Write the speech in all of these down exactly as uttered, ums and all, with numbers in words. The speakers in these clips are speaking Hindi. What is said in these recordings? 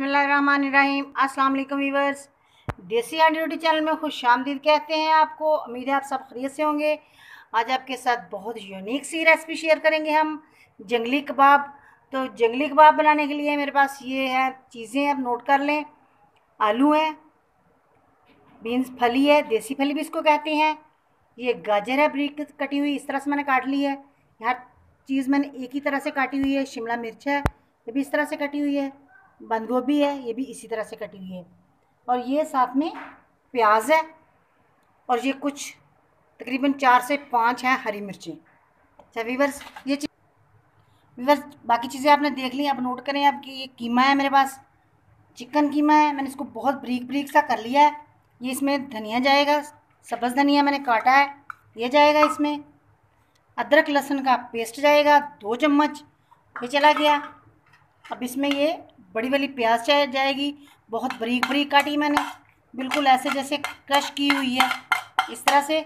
बिस्मिल्लाहिर्रहमानिर्रहीम। अस्सलाम वालेकुम व्यूअर्स, देसी हांडी रोटी चैनल में खुश आमदीद कहते हैं आपको। उम्मीद है आप सब खैरियत से होंगे। आज आपके साथ बहुत यूनिक सी रेसिपी शेयर करेंगे हम, जंगली कबाब। तो जंगली कबाब बनाने के लिए मेरे पास ये है चीज़ें, आप नोट कर लें। आलू है, बीन्स फली है, देसी फली भी इसको कहते हैं। ये गाजर है ब्रीक कटी हुई, इस तरह से मैंने काट ली है। हर चीज़ मैंने एक ही तरह से काटी हुई है। शिमला मिर्च है, ये भी इस तरह से कटी हुई है। बंद गोभी है, ये भी इसी तरह से कटी हुई है। और ये साथ में प्याज है, और ये कुछ तकरीबन चार से पाँच हैं हरी मिर्चें। अच्छा वीवर्स, ये वीवर्स बाकी चीज़ें आपने देख ली, अब नोट करें। अब कि ये कीमा है मेरे पास, चिकन कीमा है। मैंने इसको बहुत ब्रीक ब्रीक सा कर लिया है। ये इसमें धनिया जाएगा, सब्ज़ धनिया मैंने काटा है, ये जाएगा इसमें। अदरक लहसुन का पेस्ट जाएगा दो चम्मच, ये चला गया। अब इसमें ये बड़ी वाली प्याज जाएगी, बहुत बारीक बारीक काटी मैंने, बिल्कुल ऐसे जैसे क्रश की हुई है, इस तरह से।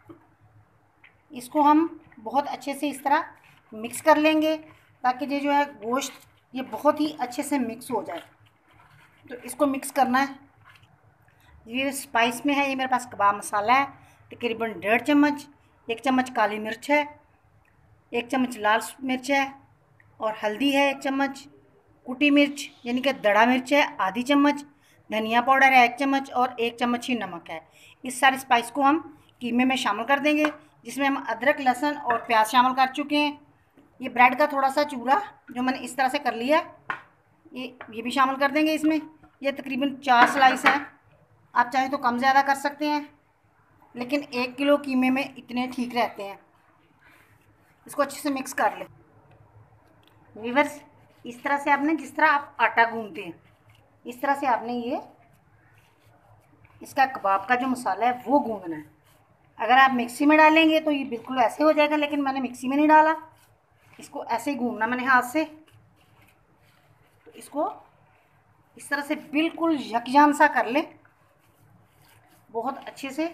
इसको हम बहुत अच्छे से इस तरह मिक्स कर लेंगे, ताकि ये जो है गोश्त ये बहुत ही अच्छे से मिक्स हो जाए। तो इसको मिक्स करना है। ये स्पाइस में है, ये मेरे पास कबाब मसाला है तकरीबन डेढ़ चम्मच, एक चम्मच काली मिर्च है, एक चम्मच लाल मिर्च है, और हल्दी है एक चम्मच, कुटी मिर्च यानी कि दड़ा मिर्च है आधी चम्मच, धनिया पाउडर है एक चम्मच, और एक चम्मच ही नमक है। इस सारे स्पाइस को हम कीमे में शामिल कर देंगे, जिसमें हम अदरक लहसुन और प्याज शामिल कर चुके हैं। ये ब्रेड का थोड़ा सा चूरा जो मैंने इस तरह से कर लिया, ये ये भी शामिल कर देंगे इसमें। ये तकरीबन चार स्लाइस है, आप चाहें तो कम ज़्यादा कर सकते हैं, लेकिन एक किलो कीमे में इतने ठीक रहते हैं। इसको अच्छे से मिक्स कर लें वीवर्स। इस तरह से आपने, जिस तरह आप आटा गूंदते हैं, इस तरह से आपने ये इसका कबाब का जो मसाला है वो गूंदना है। अगर आप मिक्सी में डालेंगे तो ये बिल्कुल ऐसे हो जाएगा, लेकिन मैंने मिक्सी में नहीं डाला, इसको ऐसे ही गूंदना मैंने हाथ से। तो इसको इस तरह से बिल्कुल यकजान सा कर लें, बहुत अच्छे से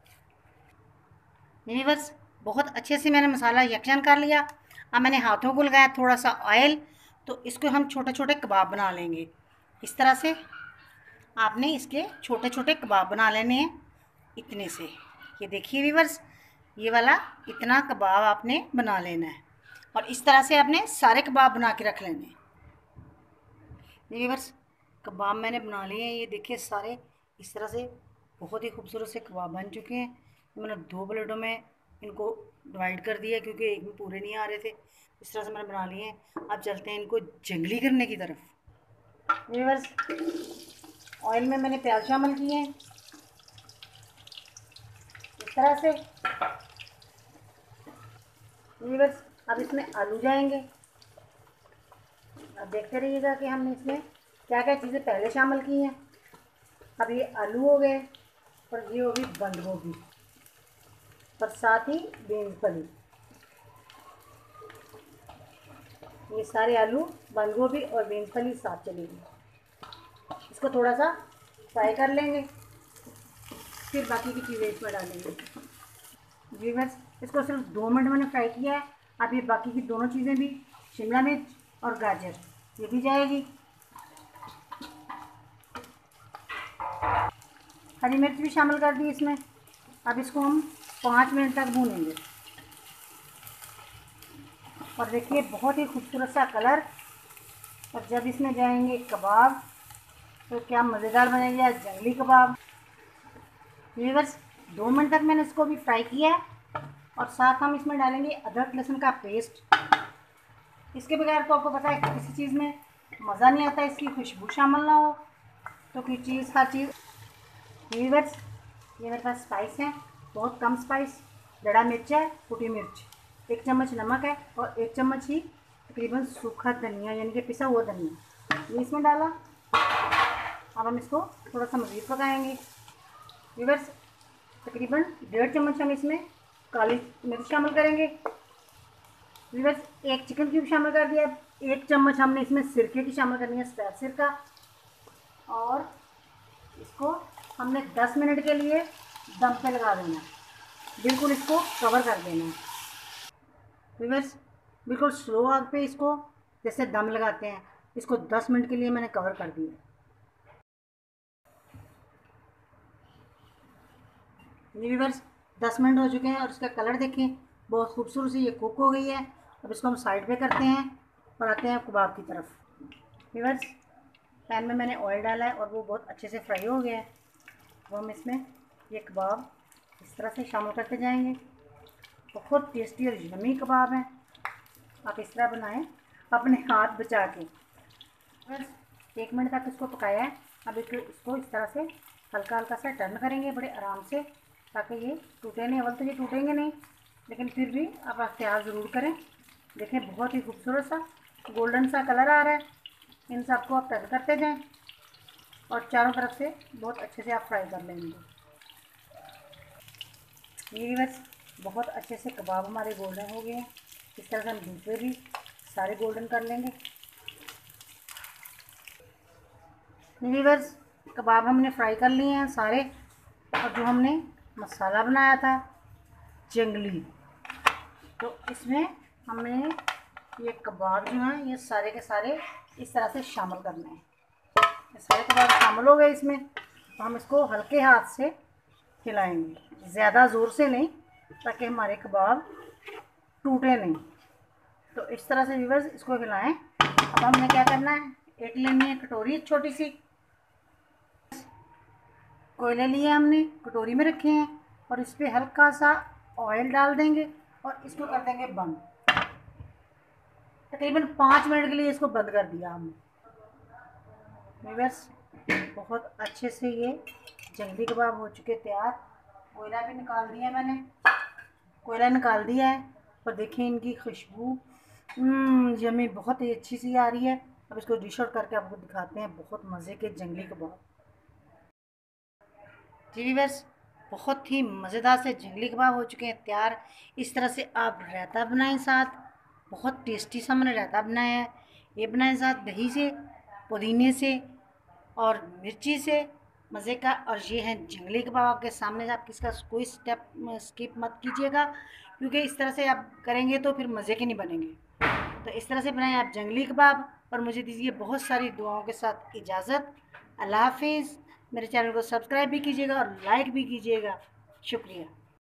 वीवर्स। बहुत अच्छे से मैंने मसाला यकजान कर लिया। अब मैंने हाथों को लगाया थोड़ा सा ऑयल, तो इसको हम छोटे छोटे कबाब बना लेंगे। इस तरह से आपने इसके छोटे छोटे कबाब बना लेने हैं, इतने से। ये देखिए वीवर्स, ये वाला इतना कबाब आपने बना लेना है, और इस तरह से आपने सारे कबाब बना के रख लेने हैं। वीवर्स, कबाब मैंने बना लिए हैं, ये देखिए सारे इस तरह से बहुत ही खूबसूरत से कबाब बन चुके हैं। मैंने दो प्लेटों में इनको डिवाइड कर दिया, क्योंकि एक में पूरे नहीं आ रहे थे। इस तरह से मैंने बना लिए हैं। अब चलते हैं इनको जंगली करने की तरफ। वीवर्स, ऑयल में मैंने प्याज शामिल किए हैं इस तरह से वीवर्स। अब इसमें आलू जाएंगे। अब देखते रहिएगा कि हमने इसमें क्या क्या चीज़ें पहले शामिल की हैं। अब ये आलू हो गए, और ये होगी बंद गोभी, और साथ ही बीन्स फली। ये सारे आलू, बंद गोभी और बीन्स फली साथ चलेगी। इसको थोड़ा सा फ्राई कर लेंगे, फिर बाकी की चीज़ें इसमें डालेंगे। जी बस, इसको सिर्फ दो मिनट मैंने फ्राई किया है। अब ये बाकी की दोनों चीज़ें भी, शिमला मिर्च और गाजर, ये भी जाएगी। हरी मिर्च भी शामिल कर दी इसमें। अब इसको हम पाँच मिनट तक भूनेंगे, और देखिए बहुत ही खूबसूरत सा कलर। और जब इसमें जाएंगे कबाब, तो क्या मज़ेदार बनेगा जंगली कबाब। वीवर्स, दो मिनट तक मैंने इसको भी फ्राई किया है, और साथ हम इसमें डालेंगे अदरक लहसुन का पेस्ट। इसके बगैर तो आपको पता है किसी चीज़ में मज़ा नहीं आता, इसकी खुशबू शामिल ना हो तो कोई चीज़, हर चीज़। वीवर्स, ये मेरे पास स्पाइस हैं, बहुत कम स्पाइस। दड़ा मिर्च है, कुटी मिर्च, एक चम्मच नमक है, और एक चम्मच ही तकरीबन सूखा धनिया यानी कि पिसा हुआ धनिया, ये इसमें डाला। अब हम इसको थोड़ा सा मज़ीद पकाएंगे। वीवर्स, तकरीबन डेढ़ चम्मच हम इसमें काली मिर्च शामिल करेंगे। वीवर्स, एक चिकन क्यूब शामिल कर दिया। एक चम्मच हमने इसमें सिरके की शामिल करनी है, सफ़ेद सिरका, और इसको हमने दस मिनट के लिए दम पे लगा देना है, बिल्कुल इसको कवर कर देना है। वीवर्स, बिल्कुल स्लो आग पे इसको जैसे दम लगाते हैं, इसको दस मिनट के लिए मैंने कवर कर दिया। ये व्यूअर्स दस मिनट हो चुके हैं और इसका कलर देखें, बहुत खूबसूरत सी ये कुक हो गई है। अब इसको हम साइड पे करते हैं और आते हैं कबाब की तरफ। व्यूअर्स पैन में मैंने ऑयल डाला है और वो बहुत अच्छे से फ्राई हो गया है। वो हम इसमें ये कबाब इस तरह से शामिल करते जाएंगे। बहुत टेस्टी और यम्मी कबाब है, आप इस तरह बनाएं अपने हाथ बचा के। बस एक मिनट तक इसको पकाया है। अब इसको इस तरह से हल्का हल्का सा टर्न करेंगे बड़े आराम से, ताकि ये टूटे नहीं। अवल तो ये टूटेंगे नहीं, लेकिन फिर भी आप ख्याल ज़रूर करें। देखें बहुत ही खूबसूरत सा गोल्डन सा कलर आ रहा है। इन सबको आप टर्न करते जाएं और चारों तरफ से बहुत अच्छे से आप फ्राई कर लेंगे। ये बस बहुत अच्छे से कबाब हमारे गोल्डन हो गए हैं। इस तरह से हम दूसरे भी सारे गोल्डन कर लेंगे। व्यूअर्स कबाब हमने फ्राई कर लिए हैं सारे, और जो हमने मसाला बनाया था जंगली, तो इसमें हमने ये कबाब जो हैं ये सारे के सारे इस तरह से शामिल करने हैं। ये सारे कबाब शामिल हो गए इसमें, तो हम इसको हल्के हाथ से हिलाएंगे, ज़्यादा ज़ोर से नहीं, ताकि हमारे कबाब टूटे नहीं। तो इस तरह से व्यूअर्स इसको हिलाएं। अब हमने क्या करना है, एक लेनी है कटोरी छोटी सी, कोयले लिए हमने कटोरी में रखे हैं और इस पर हल्का सा ऑयल डाल देंगे और इसको कर देंगे बंद। तकरीबन पाँच मिनट के लिए इसको बंद कर दिया हमने। व्यूअर्स बहुत अच्छे से ये जंगली कबाब हो चुके तैयार। कोयला भी निकाल दिया मैंने, कोयला निकाल दिया है, और देखिए इनकी खुशबू यम्मी बहुत ही अच्छी सी आ रही है। अब इसको डिश आउट करके आपको दिखाते हैं बहुत मज़े के जंगली कबाब। जी व्यूअर्स बहुत ही मज़ेदार से जंगली कबाब हो चुके हैं तैयार। इस तरह से आप रायता बनाएं साथ, बहुत टेस्टी सा मैंने रायता बनाया है। ये बनाएं साथ दही से, पुदीने से और मिर्ची से, मज़े का। और ये है जंगली कबाब आपके सामने। आप किसका कोई स्टेप स्किप मत कीजिएगा, क्योंकि इस तरह से आप करेंगे तो फिर मज़े के नहीं बनेंगे। तो इस तरह से बनाएं आप जंगली कबाब, और मुझे दीजिए बहुत सारी दुआओं के साथ इजाज़त। अल्लाह हाफिज़। मेरे चैनल को सब्सक्राइब भी कीजिएगा और लाइक भी कीजिएगा। शुक्रिया।